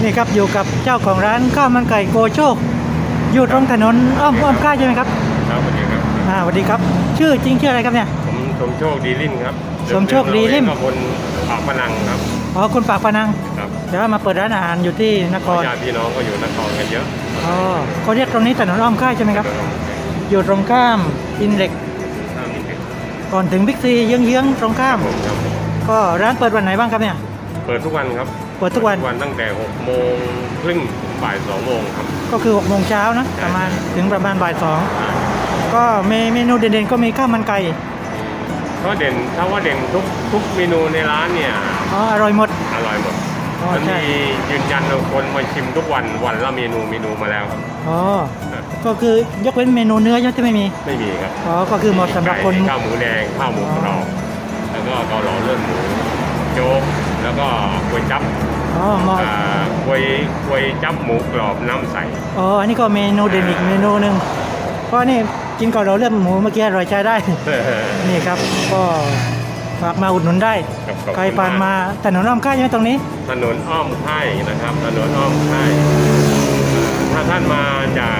นี่ครับอยู่กับเจ้าของร้านข้าวมันไก่โกโชคอยู่ตรงถนนอ้อมค่ายใช่ไหมครับครับสวัสดีครับสวัสดีครับชื่อจริงชื่ออะไรครับเนี่ยผมสมโชคดีลิ่นครับสมโชคดีลิ่นคนปากพนังครับอ๋อคนปากพนังครับแล้วมาเปิดร้านอาหารอยู่ที่นครญาติพี่น้องก็อยู่นครกันเยอะอ๋อเขาเรียกตรงนี้ถนนอ้อมค่ายใช่ไหมครับอยู่ตรงข้ามอินเด็กก่อนถึงบิ๊กซีเยื้องๆตรงข้ามก็ร้านเปิดวันไหนบ้างครับเนี่ยเปิดทุกวันครับเปิดทุกวันตั้งแต่6 โมงครึ่งบ่าย2 โมงครับก็คือ6 โมงเช้านะประมาณถึงประมาณบ่าย2ก็เมนูเด่นๆก็มีข้าวมันไก่ก็เด่นถ้าว่าเด่นทุกเมนูในร้านเนี่ยอ๋ออร่อยหมดมันมียืนยันคนมาชิมทุกวันละเมนูมาแล้วครับอ๋อก็คือยกเว้นเมนูเนื้อที่ไม่มีครับอ๋อก็คือหมดสำหรับคนข้าวหมูแดงข้าวหมูกรอบแล้วก็เกาเหลาเลือดหมูโจ๊กแล้วก็ก๋วยจั๊บก๋วยจั๊บหมูกรอบน้ำใสอ๋ออันนี้ก็เมนูเด่นอีกเมนูหนึ่งเพราะนี่กินเกาเหลาเลือดหมูเมื่อกี้อร่อยใช้ได้นี่ครับก็ฝากมาอุดหนุนได้ใครผ่านมาถนนอ้อมค่ายใช่ไหมตรงนี้ถนนอ้อมค่ายนะครับถนนอ้อมค่ายถ้าท่านมาจาก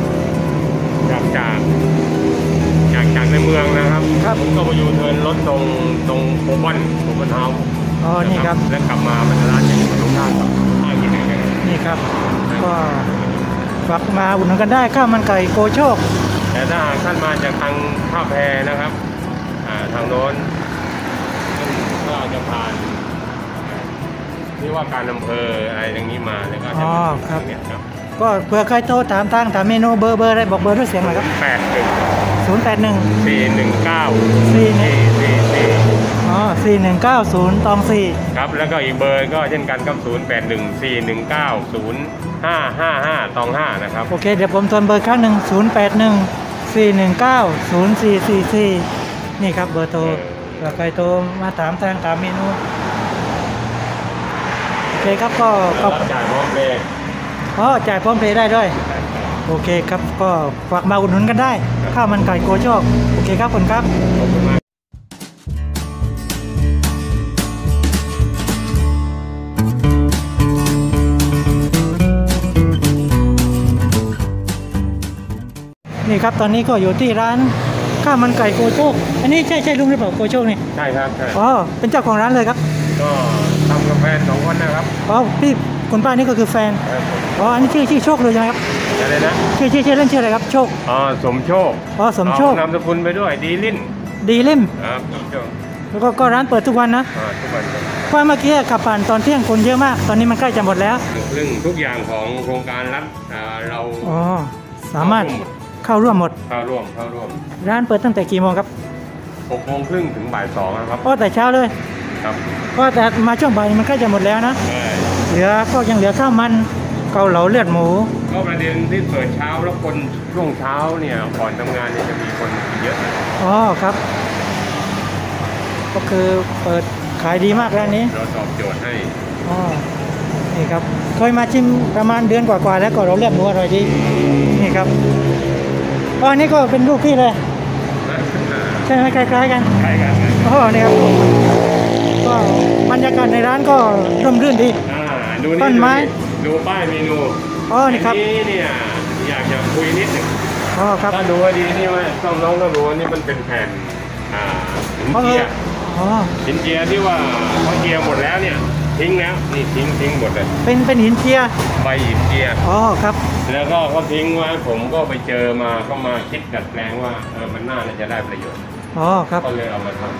ในเมืองนะครับผมก็มาอยู่เทินรถตรงโคบอนเท้าอ๋อนี่ครับแล้วกลับมามันร้านจะอยู่ตรงข้ามกับห้างกินเองนี่ครับก็ฝากมาอุดหนุนกันได้ข้าวมันไก่โกโชคแต่ถ้าท่านมาจากทางท่าแพนะครับทางโน้นก็จะผ่านที่ว่าการอำเภออะไรอย่างนี้มาแล้วก็จะครับก็เผื่อใครโทรถามเมนูเบอร์อะไรบอกเบอร์ด้วยเสียงหน่อยครับ 419 ครับแล้วก็อีกเบอร์ก็เช่นกันครับ0814190555นะครับโอเคเดี๋ยวผมทวนเบอร์ครั้งหนึ่ง0814190444นี่ครับเบอร์โทรเผื่อใครโทรมาถามเมนูโอเคครับก็จ่ายพร้อมเพย์จ่ายพร้อมเพย์ได้ด้วยโอเคครับก็ฝากมาอุดหนุนกันได้ข้าวมันไก่โกโชคโอเคครับขอบคุณครับนี่ครับตอนนี้ก็อยู่ที่ร้านข้าวมันไก่โกโชคอันนี้ใช่ลุงหรือเปล่าโกโชคนี่ใช่ครับเป็นเจ้าของร้านเลยครับก็ทำกับแฟน2 คนนะครับพี่คุณป้านี่ก็คือแฟนอันนี้ชื่อโชคเลยใช่ไหมครับอะไรนะชื่อเล่นชื่ออะไรครับโชคสมโชคสมโชคนามสกุลไปด้วยดีลิ่มครับแล้วก็ร้านเปิดทุกวันนะทุกวันเพราะเมื่อกี้ขับผ่านตอนเที่ยงคนเยอะมากตอนนี้มันใกล้จะหมดแล้วซึ่งทุกอย่างของโครงการรัฐเราสามารถเข้าร่วมหมดเข้าร่วมร้านเปิดตั้งแต่กี่โมงครับ 6 โมงครึ่งถึงบ่าย2นะครับแต่เช้าเลยครับแต่มาช่วงบ่ายมันใกล้จะหมดแล้วนะยังเหลือข้าวมันเกาเหลาเลือดหมูก็ประเด็นที่เปิดเช้าแล้วคนช่วงเช้าเนี่ยก่อนทำงานเนี่ยจะมีคนเยอะครับก็คือเปิดขายดีมากร้านนี้เราตอบโจทย์ให้นี่ครับเคยมาชิมประมาณเดือนกว่าๆแล้วก็เราเลือดหมูอร่อยดีนี่ครับอันนี้ก็เป็นลูกพี่เลยใช่ไหมคล้ายๆกันนี่ครับก็บรรยากาศในร้านก็ร่มรื่นดีต้นไม้ดูป้ายเมนูนี่ครับนี่เนี่ยอยากจะคุยนิดนึงครับถ้าดูว่าดีนี่ว่าน้องก็รู้ว่านี่มันเป็นแผ่นหินเจียที่ว่าเขาเจียหมดแล้วเนี่ยทิ้งแล้วนี่ทิ้งหมดเลยเป็นหินเจียใบหินเจียครับแล้วก็เขาทิ้งไว้ผมก็ไปเจอมาก็มาคิดดัดแปลงว่ามันน่าจะได้ประโยชน์ครับก็เลยเอามาทำ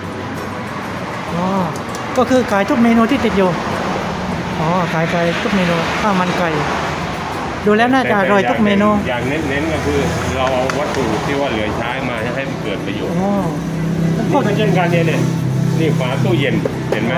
ก็คือขายทุกเมนูที่ติดอยู่ขายไปทุกเมนูข้าวมันไก่ดูแล้วน่าจะอร่อยทุกเมนูอย่างเน้นก็คือเราเอาวัตถุที่ว่าเหลือใช้มาให้เกิดประโยชน์นี่ก็เช่นกันเนี่ยนี่ฝาตู้เย็นเห็นไหม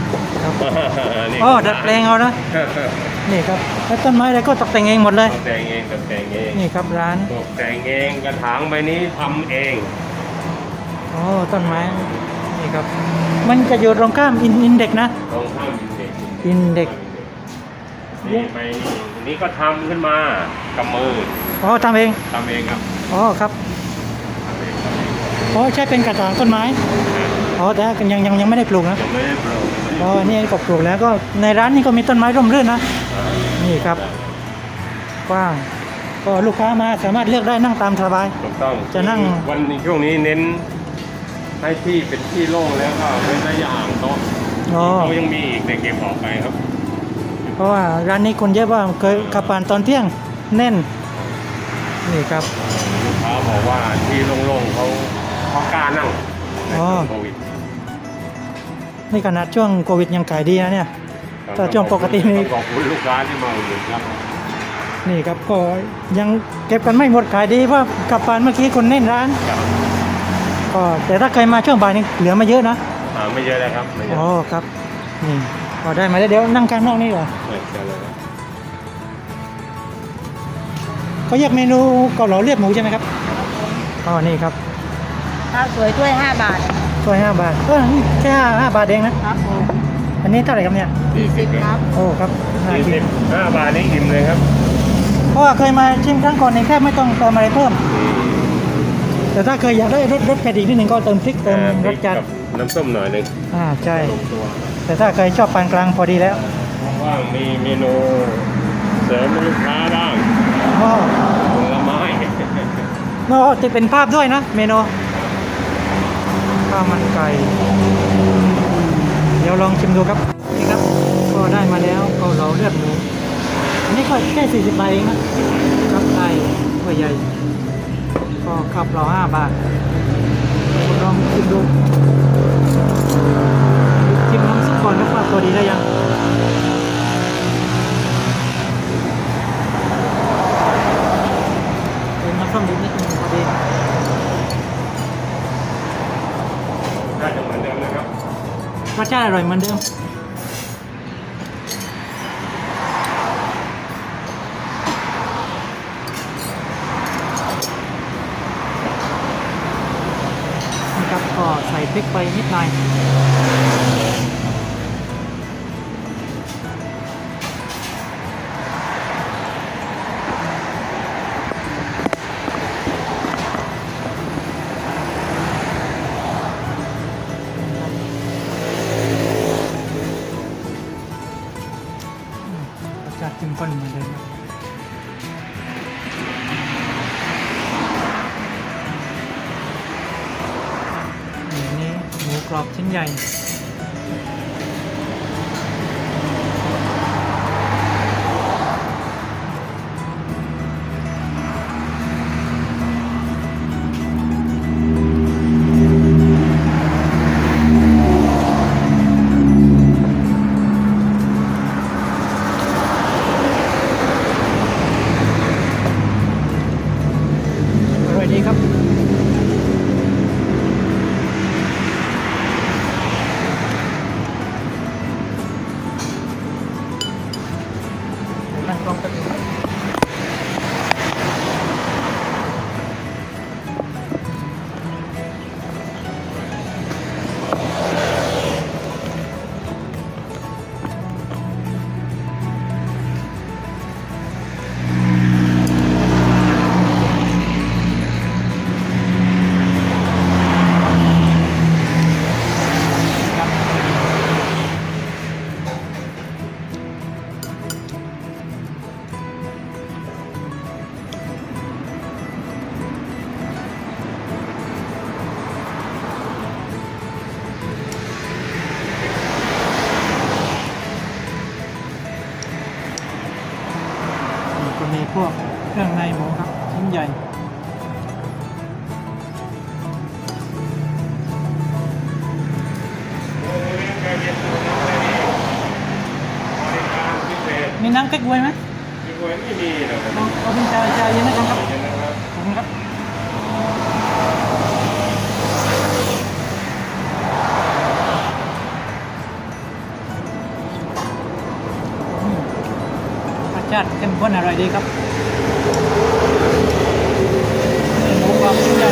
ดัดแปลงเอานะนี่ครับแล้วต้นไม้อะไรก็ตกแต่งเองหมดเลยตกแต่งเองนี่ครับร้านตกแต่งเองกระถางใบนี้ทำเองต้นไม้นี่ครับมันจะอยู่ตรงข้ามอินเด็กนะตรงข้ามอินเด็กนี่ใบนี้ก็ทำขึ้นมากับมือทำเองครับครับใช่เป็นกระถางต้นไม้แต่ยังไม่ได้ปลูกนะยังไม่ได้ปลูกนี่ก็ปลูกแล้วก็ในร้านนี้ก็มีต้นไม้ร่มรื่นนะนี่ครับกว้างก็ลูกค้ามาสามารถเลือกได้นั่งตามสบายถูกต้องจะนั่งวันนี้ช่วงนี้เน้นให้ที่เป็นที่โล่งแล้วก็เว้นระยะห่างโต๊ะอ๋อเขายังมีอีกในเกมออกไปครับเพราะว่าร้านนี้คนเยอะว่าเคยขับผ่านตอนเที่ยงแน่นนี่ครับลูกค้าบอกว่าที่โล่งๆเขากล้านั่งในอ๋อช่วงโควิดนี่ขนาดช่วงโควิดยังขายดีนะเนี่ย ถ้าช่วงปกตินี่ขอบคุณลูกค้าที่มาอุดหนุนครับนี่ครับก็ยังเก็บกันไม่หมดขายดีเพราะขับผ่านเมื่อกี้คนแน่นร้านครับก็แต่ถ้าใครมาช่วงบ่ายนี่เหลือมาเยอะนะไม่เยอะเลยครับไม่เยอะอ๋อครับนี่ก็ได้มาแล้วเดี๋ยวนั่งข้างนอกนี่เหรอเจอเลยครับเขาแยกเมนูเกาเหลาเลือดหมูใช่ไหมครับอ๋อนี่ครับข้าวสวยถ้วย5 บาทถ้วย5 บาทนี่แค่5 บาทเองนะครับผมอันนี้เท่าไหร่ครับเนี่ย 40ครับโอ้ครับน่ากิน 45 บาทนี่อิ่มเลยครับเพราะว่าเคยมาชิมครั้งก่อนนี่แค่ไม่ต้องเติมอะไรเพิ่ม แต่ถ้าเคยอยากได้รสเผ็ดอีกนิดหนึ่งก็เติมพริกเติมรสจัดกับน้ำส้มหน่อยหนึงใช่ลงตัวแต่ถ้าเคยชอบปานกลางพอดีแล้วว่างมีเมนูเสริมให้ลูกค้าบ้างอ๋อผลไม้โน้ติดเป็นภาพด้วยนะเมนูข้าวมันไก่เดี๋ยวลองชิมดูครับนี่ครับก็ได้มาแล้วเกาเหลาเลือดหมูอันนี้ก็แค่40 บาทเองนะครับไก่ถ้วยใหญ่ก็ขับเรา5 บาทลองชิมดูชิมน้ำซุปก่อนนะว่าพอดีได้ยังเป็นน้ำส้มนิดนิดนึงพอดีน่าจะเหมือนเดิมนะครับรสชาติอร่อยเหมือนเดิมนะครับก็ใส่พริกไปนิดหน่อยรสชาติเข้มข้นเหมือนเดิมครับอันนี้หมูกรอบชิ้นใหญ่อร่อยดีครับนั่งกล้องกันงก็มีพวกเครื่องในหมูครับชิ้นใหญ่มีน้ำเก๊กฮวยไหมพี่กล้วยไม่มีหรอกครับเอาเป็นชาเย็นนะครับเย็นนะครับขอบคุณครับรสชาติเข้มข้นอร่อยดีครับหมูกรอบชิ้นใหญ่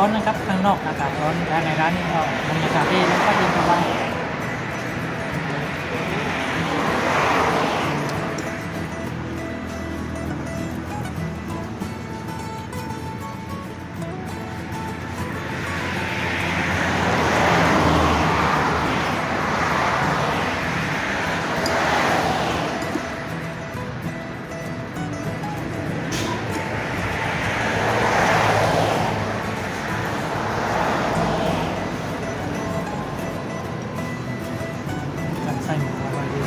อนนะครับข้างนอกอากาศร้อนและในร้านนี่ก็บรรยากาศดีแล้วก็เย็นสบายไส้หมูอร่อยดี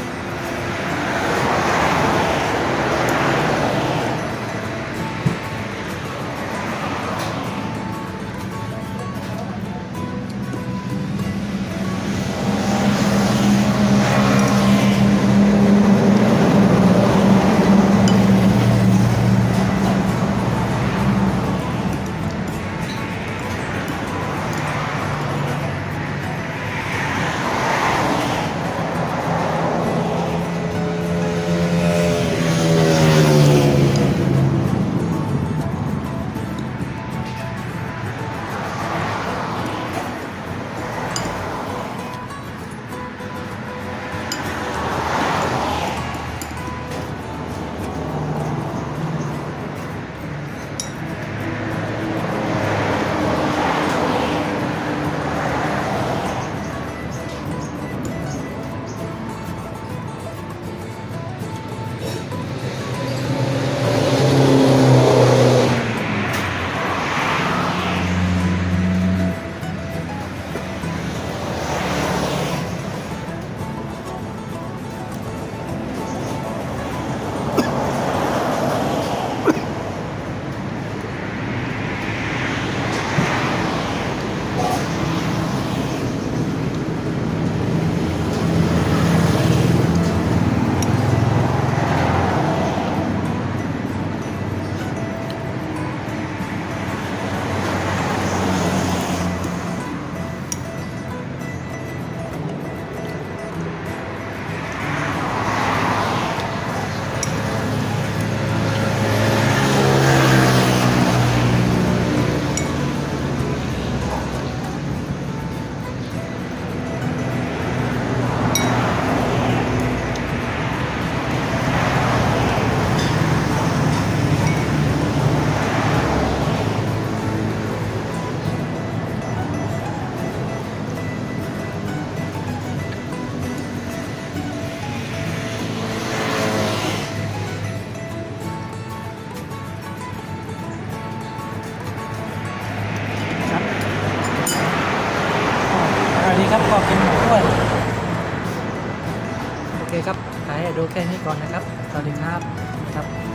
ครับก็เป็นหมูด้วยโอเคครับขายให้ดูแค่นี้ก่อนนะครับสวัสดีครับ